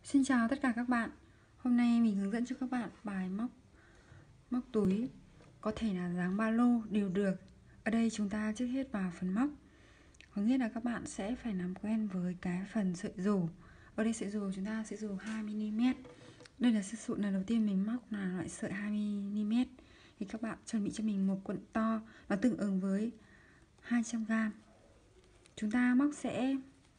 Xin chào tất cả các bạn. Hôm nay mình hướng dẫn cho các bạn bài móc túi, có thể là dáng ba lô đều được. Ở đây chúng ta trước hết vào phần móc. Có nghĩa là các bạn sẽ phải làm quen với cái phần sợi rổ. Ở đây sợi rổ chúng ta sẽ dùng 2mm. Đây là sợi lần đầu tiên mình móc là loại sợi 2mm. Thì các bạn chuẩn bị cho mình một cuộn to, nó tương ứng với 200g. Chúng ta móc sẽ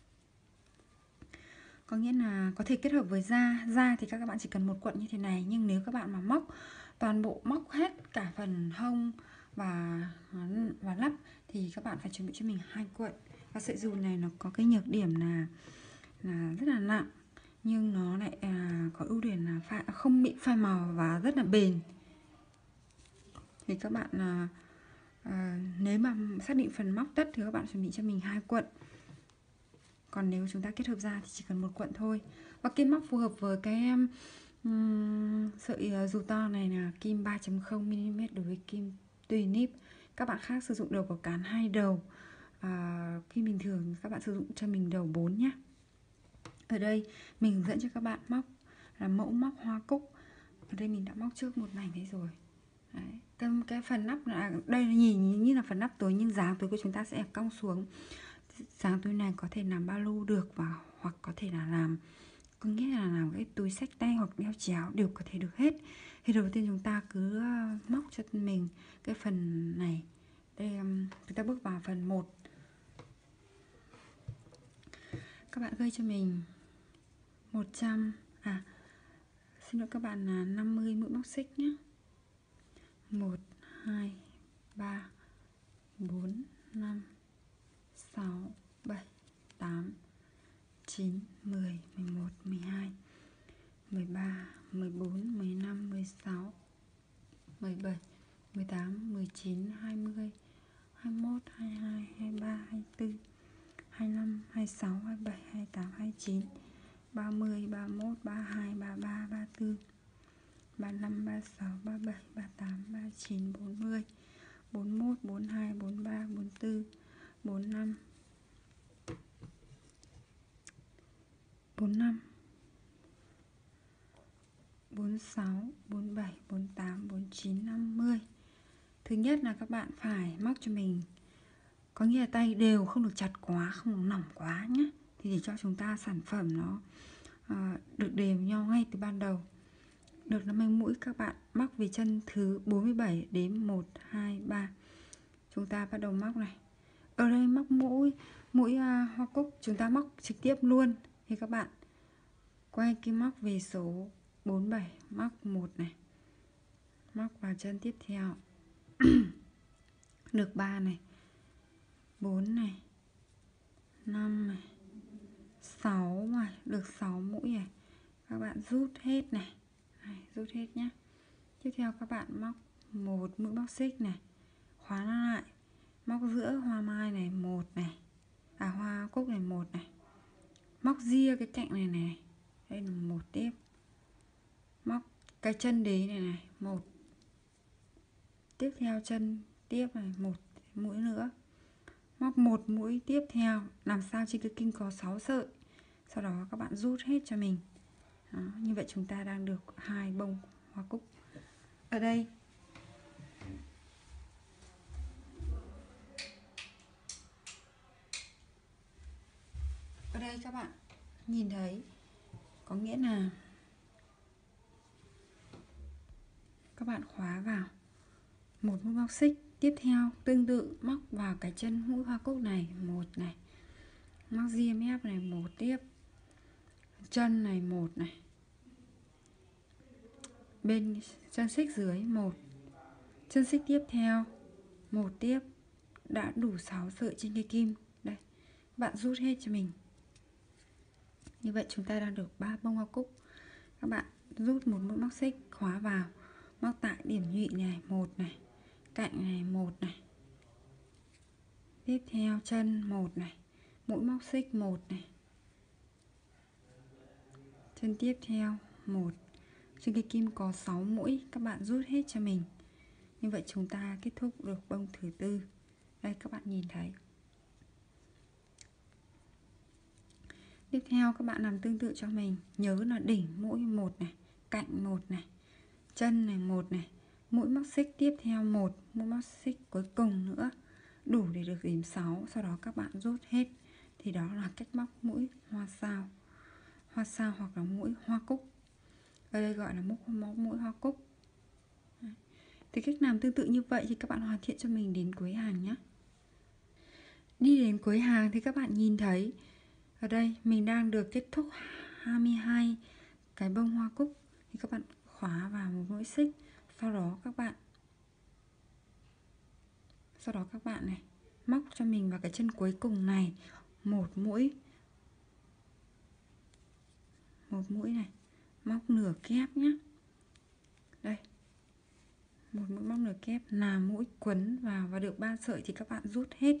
có nghĩa là có thể kết hợp với da thì các bạn chỉ cần một cuộn như thế này. Nhưng nếu các bạn mà móc toàn bộ, móc hết cả phần hông và lắp thì các bạn phải chuẩn bị cho mình 2 cuộn. Và sợi dù này nó có cái nhược điểm là rất là nặng, nhưng nó lại có ưu điểm là không bị phai màu và rất là bền. Thì các bạn nếu mà xác định phần móc tất thì các bạn chuẩn bị cho mình 2 cuộn. Còn nếu chúng ta kết hợp ra thì chỉ cần một cuộn thôi. Và kim móc phù hợp với cái sợi dù to này là kim 3.0mm đối với kim tùy níp. Các bạn khác sử dụng đầu có cán 2 đầu. Kim bình thường các bạn sử dụng cho mình đầu 4 nhé. Ở đây mình hướng dẫn cho các bạn móc là mẫu móc hoa cúc. Ở đây mình đã móc trước một mảnh đấy rồi. Đấy. Cái phần nắp là đây nhìn như là phần nắp túi, nhưng dáng túi của chúng ta sẽ cong xuống. Dáng túi này có thể làm ba lô được, và hoặc có thể là làm, có nghĩa là làm cái túi xách tay hoặc đeo chéo đều có thể được hết. Thì đầu tiên chúng ta cứ móc cho mình cái phần này. Đây chúng ta bước vào phần 1. Các bạn gơi cho mình 100 xin lỗi các bạn, là 50 mũi móc xích nhé. 1 2 3 4 5 6 7 8 9 10 11 12 13 14 15 16 17 18 19 20 21 22 23 24 25 26 27 28 29 30 31 32 33 34 35 36 37 38 39 40 41 42 43 44 45 45 46 47 48 49 50. Thứ nhất là các bạn phải móc cho mình, có nghĩa là tay đều, không được chặt quá, không được mỏng quá nhé. Thì để cho chúng ta sản phẩm nó được đều nhau ngay từ ban đầu. Được 50 mũi các bạn móc về chân thứ 47 đến 1 2 3. Chúng ta bắt đầu móc này. Ở đây móc mũi hoa cúc chúng ta móc trực tiếp luôn. Thì các bạn quay kim móc về số 47, móc 1 này, móc vào chân tiếp theo. Được 3 này, 4 này, 5 này, 6 này, được 6 mũi này. Các bạn rút hết này, rút hết nhé. Tiếp theo các bạn móc một mũi móc xích này, khóa nó lại, móc giữa hoa mai này 1 này, hoa cúc này 1 này, móc ria cái cạnh này này, đây là 1 tiếp, móc cái chân đế này này 1, tiếp theo chân tiếp này 1 mũi nữa, móc 1 mũi tiếp theo, làm sao trên cái kinh có 6 sợi. Sau đó các bạn rút hết cho mình. Đó, như vậy chúng ta đang được 2 bông hoa cúc. Ở đây các bạn nhìn thấy, có nghĩa là các bạn khóa vào một mũi móc xích, tiếp theo tương tự móc vào cái chân mũi hoa cúc này 1 này, móc ria mép này 1 tiếp, chân này 1 này, bên chân xích dưới 1, chân xích tiếp theo 1 tiếp, đã đủ 6 sợi trên cây kim. Đây, bạn rút hết cho mình. Như vậy chúng ta đang được 3 bông hoa cúc. Các bạn rút một mũi móc xích, khóa vào, móc tại điểm nhụy này 1 này, cạnh này 1 này, tiếp theo chân 1 này, mũi móc xích 1 này, chân tiếp theo 1. Trên cây kim có 6 mũi, các bạn rút hết cho mình. Như vậy chúng ta kết thúc được bông thứ tư. Đây các bạn nhìn thấy. Tiếp theo các bạn làm tương tự cho mình. Nhớ là đỉnh mũi 1 này, cạnh 1 này, chân này 1 này, mũi móc xích tiếp theo 1, mũi móc xích cuối cùng nữa, đủ để được điểm 6. Sau đó các bạn rút hết. Thì đó là cách móc mũi hoa sao. Hoa sao hoặc là mũi hoa cúc. Ở đây gọi là móc mũi hoa cúc. Thì cách làm tương tự như vậy thì các bạn hoàn thiện cho mình đến cuối hàng nhé. Đi đến cuối hàng thì các bạn nhìn thấy ở đây mình đang được kết thúc 22 cái bông hoa cúc. Thì các bạn khóa vào một mũi xích. Sau đó các bạn này móc cho mình vào cái chân cuối cùng này một mũi này, móc nửa kép nhé. Đây, một mũi móc nửa kép là mũi quấn vào và được 3 sợi thì các bạn rút hết.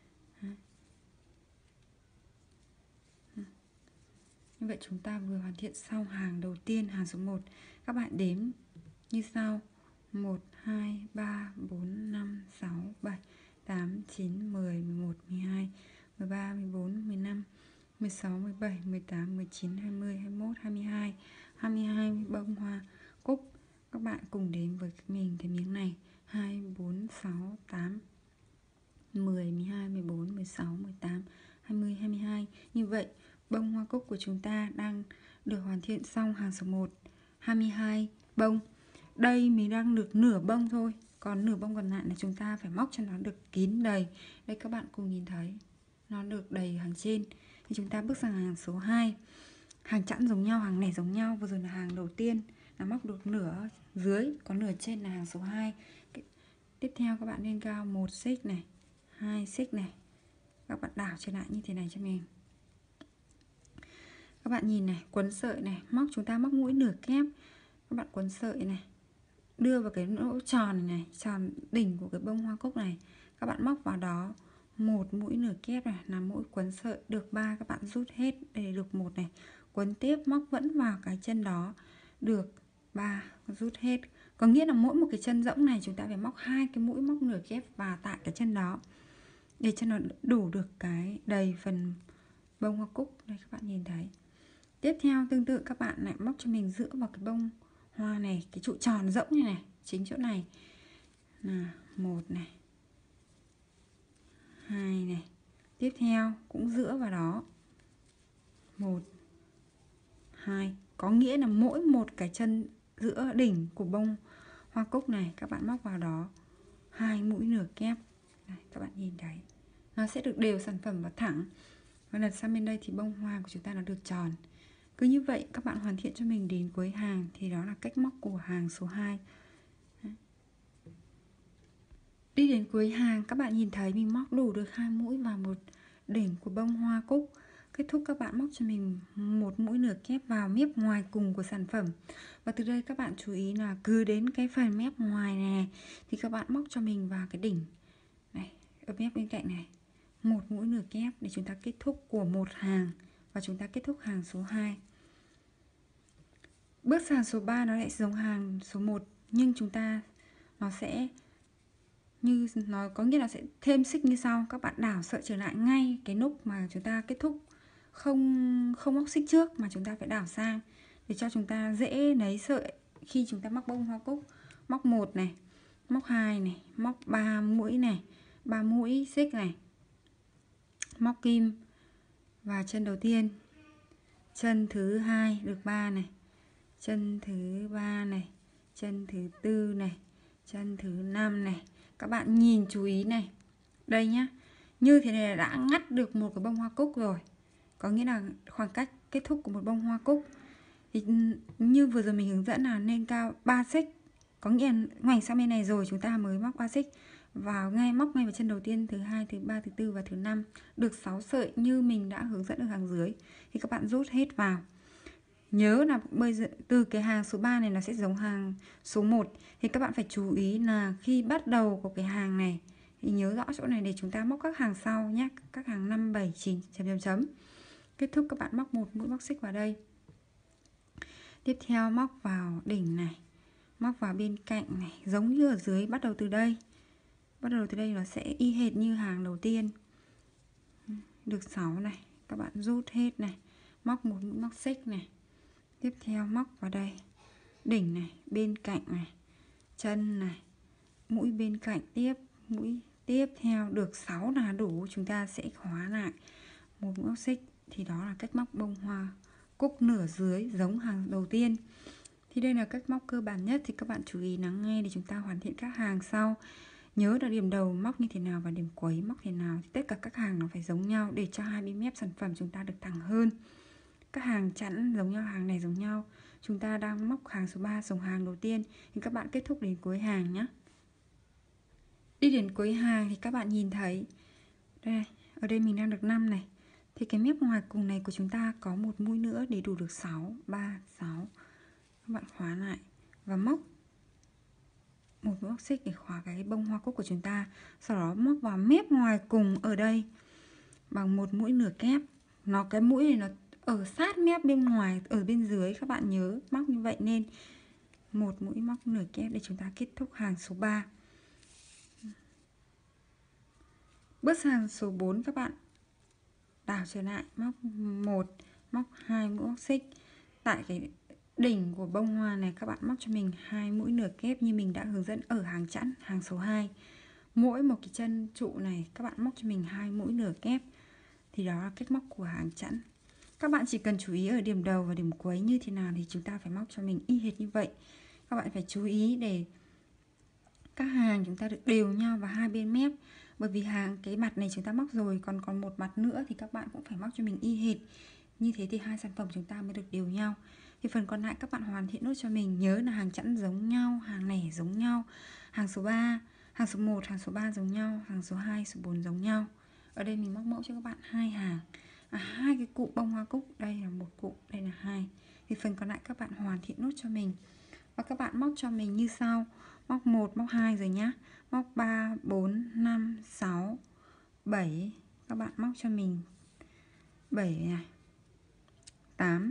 Như vậy chúng ta vừa hoàn thiện xong hàng đầu tiên, hàng số 1. Các bạn đếm như sau: 1, 2, 3, 4, 5, 6, 7, 8, 9, 10, 11, 12, 13, 14, 15, 16, 17, 18, 19, 20, 21, 22. 22 bông hoa cúc. Các bạn cùng đếm với mình cái miếng này: 2, 4, 6, 8, 10, 12, 14, 16, 18, 20, 22. Như vậy bông hoa cúc của chúng ta đang được hoàn thiện xong hàng số 1, 22 bông. Đây mình đang được nửa bông thôi, còn nửa bông còn lại là chúng ta phải móc cho nó được kín đầy. Đây các bạn cùng nhìn thấy nó được đầy hàng trên. Thì chúng ta bước sang hàng số 2. Hàng chẵn giống nhau, hàng nẻ giống nhau. Vừa rồi là hàng đầu tiên là móc được nửa dưới, còn nửa trên là hàng số 2. Tiếp theo các bạn lên cao 1 xích này, 2 xích này. Các bạn đảo trở lại như thế này cho mình. Các bạn nhìn này, quấn sợi này, chúng ta móc mũi nửa kép. Các bạn quấn sợi này, đưa vào cái lỗ tròn này, tròn đỉnh của cái bông hoa cúc này. Các bạn móc vào đó một mũi nửa kép này là mũi quấn sợi, được 3 các bạn rút hết để được 1 này. Quấn tiếp móc vẫn vào cái chân đó, được 3 rút hết. Có nghĩa là mỗi một cái chân rỗng này chúng ta phải móc 2 cái mũi móc nửa kép vào tại cái chân đó để cho nó đủ được cái đầy phần bông hoa cúc. Đây các bạn nhìn thấy. Tiếp theo tương tự các bạn lại móc cho mình giữa vào cái bông hoa này, cái trụ tròn rỗng như này, chính chỗ này là 1 này, 2 này. Tiếp theo cũng giữa vào đó 1, 2. Có nghĩa là mỗi một cái chân giữa đỉnh của bông hoa cúc này các bạn móc vào đó 2 mũi nửa kép. Đây, các bạn nhìn thấy nó sẽ được đều sản phẩm và thẳng. Và lần sang bên đây thì bông hoa của chúng ta nó được tròn. Cứ như vậy các bạn hoàn thiện cho mình đến cuối hàng. Thì đó là cách móc của hàng số 2. Đi đến cuối hàng các bạn nhìn thấy mình móc đủ được 2 mũi vào một đỉnh của bông hoa cúc. Kết thúc các bạn móc cho mình một mũi nửa kép vào mép ngoài cùng của sản phẩm. Và từ đây các bạn chú ý là cứ đến cái phần mép ngoài này thì các bạn móc cho mình vào cái đỉnh này, ở mép bên cạnh này, một mũi nửa kép để chúng ta kết thúc của một hàng. Và chúng ta kết thúc hàng số 2. Bước sang số 3 nó lại giống hàng số 1, nhưng chúng ta nó sẽ như nó có nghĩa là sẽ thêm xích như sau. Các bạn đảo sợi trở lại ngay cái nút mà chúng ta kết thúc, không móc xích trước mà chúng ta phải đảo sang để cho chúng ta dễ lấy sợi khi chúng ta móc bông hoa cúc. Móc 1 này, móc 2 này, móc 3 mũi này, 3 mũi xích này, móc kim và chân đầu tiên, chân thứ 2 được 3 này, chân thứ 3 này, chân thứ 4 này, chân thứ 5 này. Các bạn nhìn chú ý này, đây nhá, như thế này là đã ngắt được một cái bông hoa cúc rồi. Có nghĩa là khoảng cách kết thúc của một bông hoa cúc. Thì như vừa rồi mình hướng dẫn là nên cao 3 xích. Có nghĩa là ngoảnh sang bên này rồi chúng ta mới móc 3 xích vào móc ngay vào chân đầu tiên, thứ 2, thứ 3, thứ 4 và thứ 5, được 6 sợi như mình đã hướng dẫn ở hàng dưới. Thì các bạn rút hết vào. Nhớ là bây giờ từ cái hàng số 3 này nó sẽ giống hàng số 1. Thì các bạn phải chú ý là khi bắt đầu của cái hàng này thì nhớ rõ chỗ này để chúng ta móc các hàng sau nhé. Các hàng 5, 7, 9, chấm. Kết thúc các bạn móc một mũi móc xích vào đây. Tiếp theo móc vào đỉnh này, móc vào bên cạnh này, giống như ở dưới. Bắt đầu từ đây nó sẽ y hệt như hàng đầu tiên. Được 6 này, các bạn rút hết này. móc một mũi móc xích này, tiếp theo móc vào đây đỉnh này, bên cạnh này, chân này, mũi bên cạnh tiếp, mũi tiếp theo được 6 là đủ, chúng ta sẽ khóa lại một mũi móc xích. Thì đó là cách móc bông hoa cúc nửa dưới giống hàng đầu tiên. Thì đây là cách móc cơ bản nhất, thì các bạn chú ý lắng nghe để chúng ta hoàn thiện các hàng sau. Nhớ là điểm đầu móc như thế nào và điểm cuối móc thế nào, thì tất cả các hàng nó phải giống nhau để cho hai bên mép sản phẩm chúng ta được thẳng hơn. Các hàng chẵn giống nhau, hàng này giống nhau. Chúng ta đang móc hàng số 3 giống hàng đầu tiên, thì các bạn kết thúc đến cuối hàng nhé. Đi đến cuối hàng thì các bạn nhìn thấy đây, ở đây mình đang được 5 này, thì cái mép ngoài cùng này của chúng ta có một mũi nữa để đủ được 6, 3, 6. Các bạn khóa lại và móc một mũi móc xích để khóa cái bông hoa cúc của chúng ta. Sau đó móc vào mép ngoài cùng ở đây bằng một mũi nửa kép. Cái mũi này nó ở sát mép bên ngoài, ở bên dưới, các bạn nhớ móc như vậy, nên một mũi móc nửa kép để chúng ta kết thúc hàng số 3. Bước sang số 4, các bạn đảo trở lại, móc 1, móc 2 mũi móc xích. Tại cái đỉnh của bông hoa này các bạn móc cho mình 2 mũi nửa kép như mình đã hướng dẫn ở hàng chẵn, hàng số 2. Mỗi một cái chân trụ này các bạn móc cho mình 2 mũi nửa kép. Thì đó là cách móc của hàng chẵn. Các bạn chỉ cần chú ý ở điểm đầu và điểm cuối như thế nào thì chúng ta phải móc cho mình y hệt như vậy. Các bạn phải chú ý để các hàng chúng ta được đều nhau và hai bên mép. Bởi vì cái mặt này chúng ta móc rồi, còn một mặt nữa thì các bạn cũng phải móc cho mình y hệt. Như thế thì hai sản phẩm chúng ta mới được đều nhau. Thì phần còn lại các bạn hoàn thiện nốt cho mình. Nhớ là hàng chẵn giống nhau, hàng lẻ giống nhau, hàng số 3, hàng số 1, hàng số 3 giống nhau, hàng số 2, số 4 giống nhau. Ở đây mình móc mẫu cho các bạn hai hàng, hai cái cụm bông hoa cúc. Đây là một cụm, đây là hai. Thì phần còn lại các bạn hoàn thiện nốt cho mình. Và các bạn móc cho mình như sau. Móc 1, móc 2 rồi nhá. Móc 3, 4, 5, 6, 7. Các bạn móc cho mình 7 này, 8,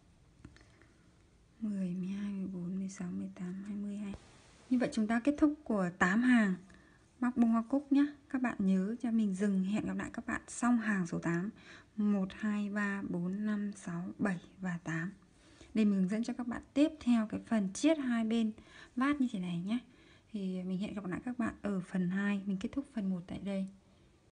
10, 12, 14, 16, 18, 22. Như vậy chúng ta kết thúc của 8 hàng móc bông hoa cúc nhé. Các bạn nhớ cho mình dừng. Hẹn gặp lại các bạn xong hàng số 8. 1, 2, 3, 4, 5, 6, 7 và 8. Đây mình hướng dẫn cho các bạn tiếp theo cái phần chiết hai bên vát như thế này nhé. Thì mình hẹn gặp lại các bạn ở phần 2. Mình kết thúc phần 1 tại đây.